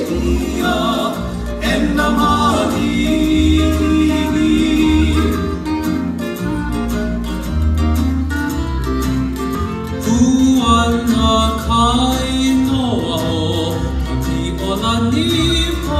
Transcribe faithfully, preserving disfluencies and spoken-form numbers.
dia en la mani. Tuan na kai noa o, ki o na ni